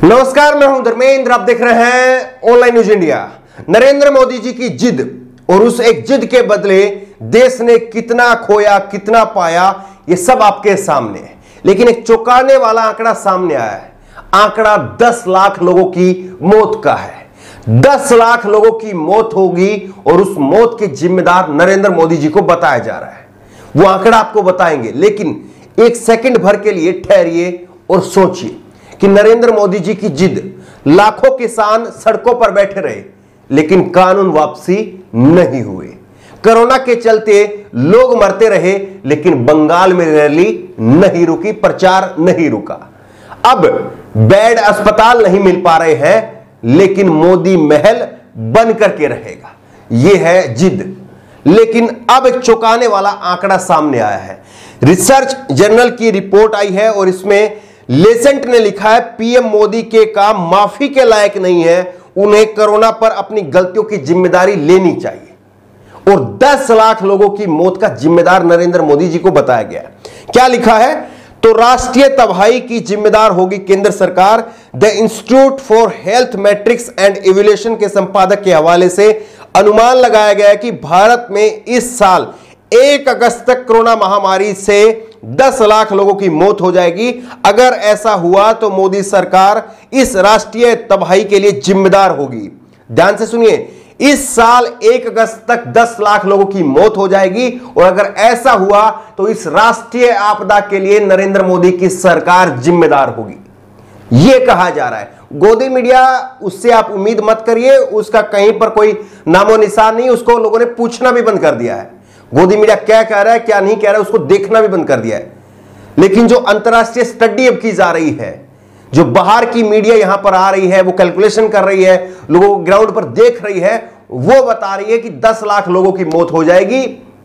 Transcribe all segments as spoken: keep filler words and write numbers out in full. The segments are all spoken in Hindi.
नमस्कार, मैं हूं धर्मेंद्र। आप देख रहे हैं online news India. Narendra Modi ji की जिद और उस एक जिद के बदले देश ने कितना खोया, कितना पाया, ये सब आपके सामने है। लेकिन एक चौंकाने वाला आंकड़ा सामने आया है। आंकड़ा दस लाख लोगों की मौत का है। दस लाख लोगों की मौत होगी और उस मौत के जिम्मेदार नरेंद्र मोदी जी को बताया जा रहा है। वो आंकड़ा आपको बताएंगे, लेकिन एक सेकंड भर के लिए ठहरिए और सोचिए कि नरेंद्र मोदी जी की जिद, लाखों किसान सड़कों पर बैठे रहे लेकिन कानून वापसी नहीं हुए। कोरोना के चलते लोग मरते रहे लेकिन बंगाल में रैली नहीं रुकी, प्रचार नहीं रुका। अब बेड अस्पताल नहीं मिल पा रहे हैं लेकिन मोदी महल बन करके रहेगा। यह है जिद। लेकिन अब एक चौंकाने वाला आंकड़ा सामने आया है। रिसर्च जर्नल की रिपोर्ट आई है और इसमें लेसेंट ने लिखा है, पीएम मोदी के काम माफी के लायक नहीं है, उन्हें कोरोना पर अपनी गलतियों की जिम्मेदारी लेनी चाहिए। और दस लाख लोगों की मौत का जिम्मेदार नरेंद्र मोदी जी को बताया गया। क्या लिखा है? तो राष्ट्रीय तबाही की जिम्मेदार होगी केंद्र सरकार। The institute for health metrics and evaluation के संपादक के हवाले से अनुमान लगाया गया है कि भारत में इस साल एक अगस्त तक कोरोना महामारी से दस लाख लोगों की मौत हो जाएगी। अगर ऐसा हुआ तो मोदी सरकार इस राष्ट्रीय तबाही के लिए जिम्मेदार होगी। ध्यान से सुनिए, इस साल एक अगस्त तक दस लाख लोगों की मौत हो जाएगी और अगर ऐसा हुआ तो इस राष्ट्रीय आपदा के लिए नरेंद्र मोदी की सरकार जिम्मेदार होगी। यह कहा जा रहा है। गोदी मीडिया, उससे आप उम्मीद मत करिए, उसका कहीं पर कोई नामो निशान नहीं। उसको लोगों ने पूछना भी बंद कर दिया है। गोदी मीडिया क्या कह रहा है, क्या नहीं कह रहा है, उसको देखना भी बंद कर दिया है। लेकिन जो अंतरराष्ट्रीय स्टडी अब की जा रही है, जो बाहर की मीडिया यहां पर आ रही है, वो कैलकुलेशन कर रही है, लोगों को ग्राउंड पर देख रही है, वो बता रही है कि दस लाख लोगों की मौत हो जाएगी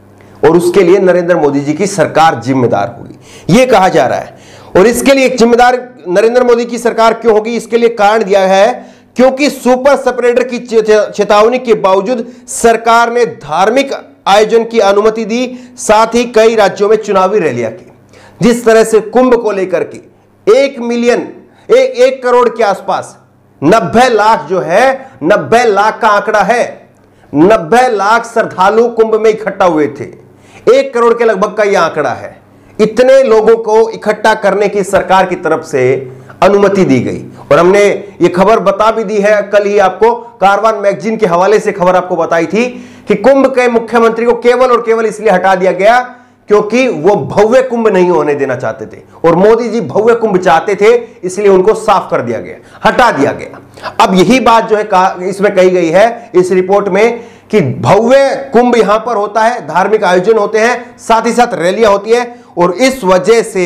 और उसके लिए नरेंद्र मोदी जी की सरकार जिम्मेदार होगी, यह कहा जा रहा है। और इसके लिए एक जिम्मेदार नरेंद्र मोदी की सरकार क्यों होगी, इसके लिए कारण दिया है क्योंकि सुपर स्प्रेडर की चेतावनी के बावजूद सरकार ने धार्मिक आयोजन की अनुमति दी, साथ ही कई राज्यों में चुनावी रैलियां की। जिस तरह से कुंभ को लेकर के एक मिलियन एक एक करोड़ के आसपास नब्बे लाख जो है, नब्बे लाख का आंकड़ा है, नब्बे लाख श्रद्धालु कुंभ में इकट्ठा हुए थे। एक करोड़ के लगभग का यह आंकड़ा है। इतने लोगों को इकट्ठा करने की सरकार की तरफ से अनुमति दी गई और हमने ये खबर बता भी दी है। कल ही आपको कारवान मैगजीन के हवाले से खबर आपको बताई थी कि कुंभ के मुख्यमंत्री को केवल और केवल इसलिए हटा दिया गया क्योंकि वो भव्य कुंभ नहीं होने देना चाहते थे और मोदी जी भव्य कुंभ चाहते थे, इसलिए उनको साफ कर दिया गया, हटा दिया गया। अब यही बात जो है इसमें कही गई है इस रिपोर्ट में कि भव्य कुंभ यहां पर होता है, धार्मिक आयोजन होते हैं, साथ ही साथ रैलियां होती है और इस वजह से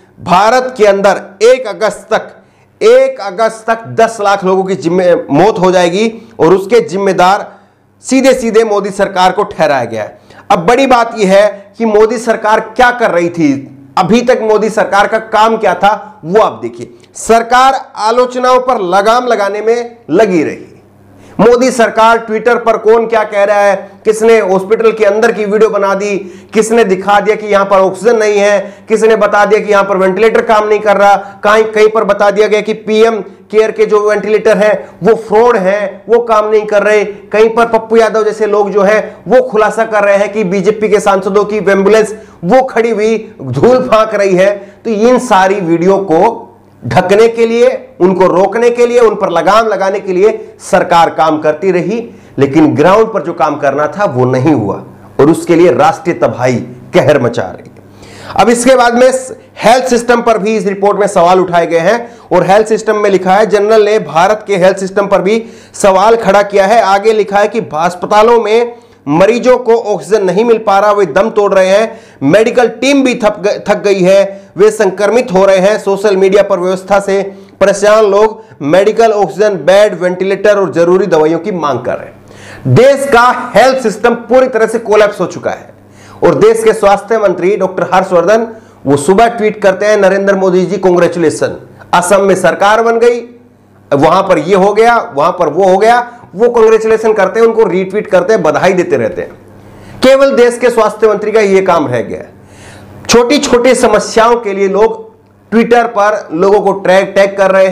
भारत के अंदर एक अगस्त तक एक अगस्त तक दस लाख लोगों की जिम्मे मौत हो जाएगी और उसके जिम्मेदार सीधे सीधे मोदी सरकार को ठहराया गया है। अब बड़ी बात यह है कि मोदी सरकार क्या कर रही थी, अभी तक मोदी सरकार का काम क्या था, वो आप देखिए। सरकार आलोचनाओं पर लगाम लगाने में लगी रही। मोदी सरकार ट्विटर पर कौन क्या कह रहा है, किसने हॉस्पिटल के अंदर की वीडियो बना दी, किसने दिखा दिया कि यहां पर ऑक्सीजन नहीं है, किसने बता दिया कि यहां पर वेंटिलेटर काम नहीं कर रहा, कहीं कहीं पर बता दिया गया कि पीएम केयर के जो वेंटिलेटर हैं वो फ्रॉड हैं, वो काम नहीं कर रहे। कहीं पर पप्पू यादव जैसे लोग जो है वो खुलासा कर रहे हैं कि बीजेपी के सांसदों की एम्बुलेंस वो खड़ी हुई धूल फांक रही है। तो इन सारी वीडियो को ढकने के लिए, उनको रोकने के लिए, उन पर लगाम लगाने के लिए सरकार काम करती रही, लेकिन ग्राउंड पर जो काम करना था वो नहीं हुआ और उसके लिए राष्ट्रीय तबाही कहर मचा रही है। अब इसके बाद में हेल्थ सिस्टम पर भी इस रिपोर्ट में सवाल उठाए गए हैं और हेल्थ सिस्टम में लिखा है, जनरल ने भारत के हेल्थ सिस्टम पर भी सवाल खड़ा किया है। आगे लिखा है कि अस्पतालों में मरीजों को ऑक्सीजन नहीं मिल पा रहा, वे दम तोड़ रहे हैं, मेडिकल टीम भी थक थक गई है, वे संक्रमित हो रहे हैं। सोशल मीडिया पर व्यवस्था से परेशान लोग मेडिकल ऑक्सीजन, बेड, वेंटिलेटर और जरूरी दवाइयों की मांग कर रहे हैं। देश का हेल्थ सिस्टम पूरी तरह से कोलैप्स हो चुका है और देश के स्वास्थ्य मंत्री डॉक्टर हर्षवर्धन वो सुबह ट्वीट करते हैं, नरेंद्र मोदी जी कांग्रेचुलेशन, असम में सरकार बन गई, वहां पर ये हो गया, वहां पर वो हो गया। वो कांग्रेचुलेशन करते हैं, उनको रीट्वीट करते हैं, बधाई देते रहते हैं। केवल देश के स्वास्थ्य मंत्री का यह काम रह गया है। छोटी छोटी समस्याओं के लिए लोग ट्विटर पर लोगों को ट्रैग टैग कर रहे हैं,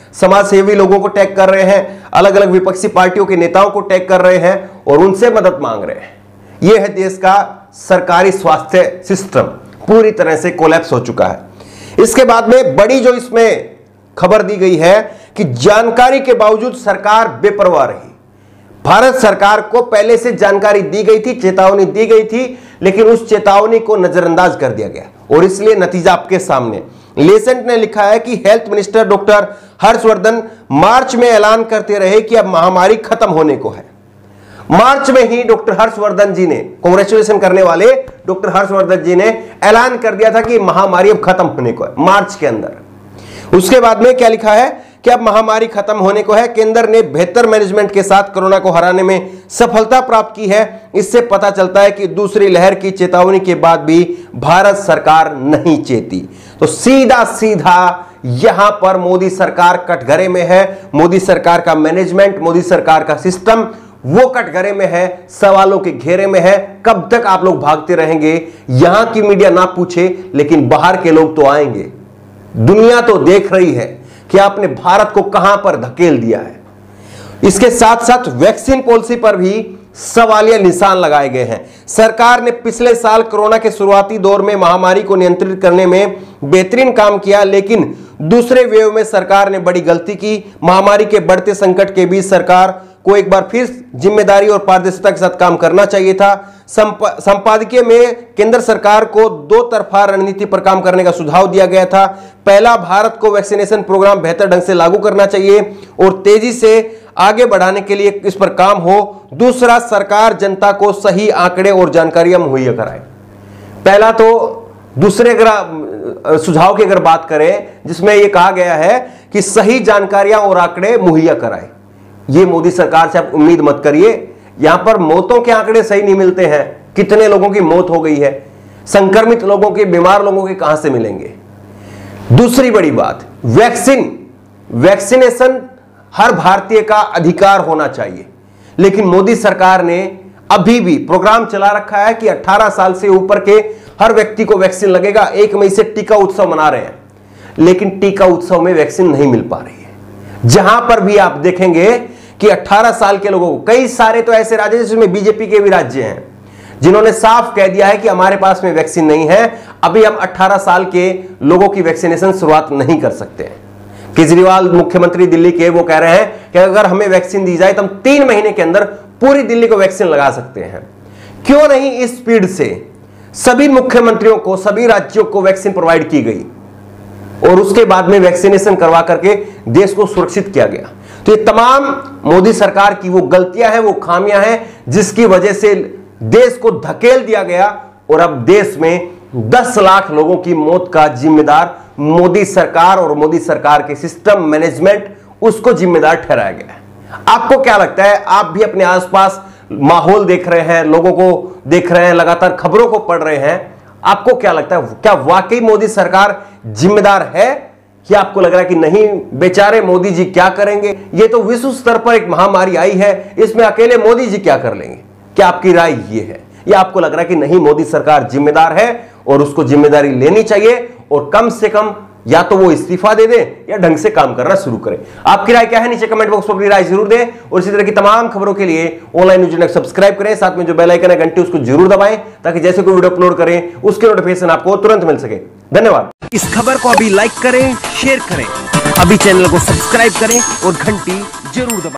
समाज सेवी लोगों को टैग कर रहे हैं, अलग अलग विपक्षी पार्टियों के नेताओं को टैग कर रहे हैं और उनसे मदद मांग रहे हैं। यह है देश का सरकारी स्वास्थ्य सिस्टम, पूरी तरह से कोलैप्स हो चुका है। इसके बाद में बड़ी जो इसमें खबर दी गई है कि जानकारी के बावजूद सरकार बेपरवाह रही। भारत सरकार को पहले से जानकारी दी गई थी, चेतावनी दी गई थी, लेकिन उस चेतावनी को नजरअंदाज कर दिया गया और इसलिए नतीजा आपके सामने। लेसेंट ने लिखा है कि हेल्थ मिनिस्टर डॉक्टर हर्षवर्धन मार्च में ऐलान करते रहे कि अब महामारी खत्म होने को है। मार्च में ही डॉक्टर हर्षवर्धन जी ने, कांग्रेचुलेशन करने वाले डॉक्टर हर्षवर्धन जी ने ऐलान कर दिया था कि महामारी अब खत्म होने को है, मार्च के अंदर। उसके बाद में क्या लिखा है कि अब महामारी खत्म होने को है। केंद्र ने बेहतर मैनेजमेंट के साथ कोरोना को हराने में सफलता प्राप्त की है। इससे पता चलता है कि दूसरी लहर की चेतावनी के बाद भी भारत सरकार नहीं चेती। तो सीधा सीधा यहां पर मोदी सरकार कटघरे में है। मोदी सरकार का मैनेजमेंट, मोदी सरकार का सिस्टम वो कटघरे में है, सवालों के घेरे में है। कब तक आप लोग भागते रहेंगे? यहां की मीडिया ना पूछे, लेकिन बाहर के लोग तो आएंगे। दुनिया तो देख रही है कि आपने भारत को कहां पर धकेल दिया है। इसके साथ साथ वैक्सीन पॉलिसी पर भी सवालिया निशान लगाए गए हैं। सरकार ने पिछले साल कोरोना के शुरुआती दौर में महामारी को नियंत्रित करने में बेहतरीन काम किया, लेकिन दूसरे वेव में सरकार ने बड़ी गलती की। महामारी के बढ़ते संकट के बीच सरकार को एक बार फिर जिम्मेदारी और पारदर्शिता के साथ काम करना चाहिए था। संपादकीय में केंद्र सरकार को दो तरफा रणनीति पर काम करने का सुझाव दिया गया था। पहला, भारत को वैक्सीनेशन प्रोग्राम बेहतर ढंग से लागू करना चाहिए और तेजी से आगे बढ़ाने के लिए इस पर काम हो। दूसरा, सरकार जनता को सही आंकड़े और जानकारियां मुहैया कराए। पहला तो दूसरे अगर सुझाव की अगर बात करें, जिसमें यह कहा गया है कि सही जानकारियां और आंकड़े मुहैया कराए। ये मोदी सरकार से आप उम्मीद मत करिए। यहां पर मौतों के आंकड़े सही नहीं मिलते हैं, कितने लोगों की मौत हो गई है, संक्रमित लोगों के, बीमार लोगों के कहां से मिलेंगे। दूसरी बड़ी बात, वैक्सीन वैक्सीनेशन हर भारतीय का अधिकार होना चाहिए, लेकिन मोदी सरकार ने अभी भी प्रोग्राम चला रखा है कि अठारह साल से ऊपर के हर व्यक्ति को वैक्सीन लगेगा। एक मई से टीका उत्सव मना रहे हैं, लेकिन टीका उत्सव में वैक्सीन नहीं मिल पा रही है। जहां पर भी आप देखेंगे कि अठारह साल के लोगों को, कई सारे तो ऐसे राज्य जिसमें बीजेपी के भी राज्य हैं जिन्होंने साफ कह दिया है कि हमारे पास में वैक्सीन नहीं है, अभी हम अठारह साल के लोगों की वैक्सीनेशन शुरुआत नहीं कर सकते हैं। केजरीवाल मुख्यमंत्री दिल्ली के, वो कह रहे हैं कि अगर हमें वैक्सीन दी जाए तो हम तीन महीने के अंदर पूरी दिल्ली को वैक्सीन लगा सकते हैं। क्यों नहीं इस स्पीड से सभी मुख्यमंत्रियों को, सभी राज्यों को वैक्सीन प्रोवाइड की गई और उसके बाद में वैक्सीनेशन करवा करके देश को सुरक्षित किया गया। तो ये तमाम मोदी सरकार की वो गलतियां हैं, वो खामियां हैं, जिसकी वजह से देश को धकेल दिया गया और अब देश में दस लाख लोगों की मौत का जिम्मेदार मोदी सरकार और मोदी सरकार के सिस्टम मैनेजमेंट, उसको जिम्मेदार ठहराया गया है। आपको क्या लगता है? आप भी अपने आसपास माहौल देख रहे हैं, लोगों को देख रहे हैं, लगातार खबरों को पढ़ रहे हैं। आपको क्या लगता है, क्या वाकई मोदी सरकार जिम्मेदार है या आपको लग रहा है कि नहीं, बेचारे मोदी जी क्या करेंगे? ये तो विश्व स्तर पर एक महामारी आई है, इसमें अकेले मोदी जी क्या कर लेंगे? क्या आपकी राय ये है, या आपको लग रहा है कि नहीं, मोदी सरकार जिम्मेदार है और उसको जिम्मेदारी लेनी चाहिए और कम से कम या तो वो इस्तीफा दे दे या ढंग से काम करना शुरू करें? आपकी राय क्या है? नीचे कमेंट बॉक्स में अपनी राय जरूर दें और इसी तरह की तमाम खबरों के लिए ऑनलाइन न्यूज इंडेक्स सब्सक्राइब करें। साथ में जो बेल आइकन है घंटी, उसको जरूर दबाएं ताकि जैसे कोई वीडियो अपलोड करें उसके नोटिफिकेशन आपको तुरंत मिल सके। धन्यवाद। इस खबर को अभी लाइक करें, शेयर करें, अभी चैनल को सब्सक्राइब करें और घंटी जरूर दबाएं।